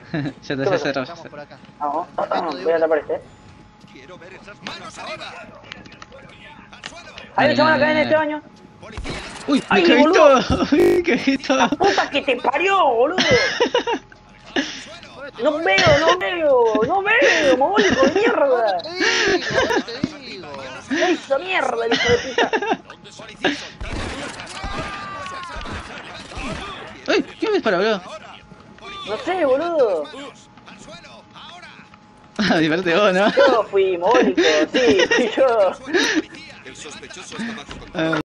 Ya te ¿Qué ya pasa? se. Vamos por acá. Vamos, Respeto de voy a uno. tapar este. Quiero ver esas manos arriba. Al suelo. Ahí se van a caer en este baño. Uy, me ¡Ay, caí boludo! todo. Uy, caí ¡La todo. puta que te parió, boludo! No veo, no veo, no veo, mogólico de mierda. Ahora te digo. ¡No hizo mierda el hijo de puta! Uy, ¿quién me dispara, boludo? No sé, boludo. Divertite vos, ¿no? Yo fui mogólico, sí, fui yo. El sospechoso está bajo control. Ah,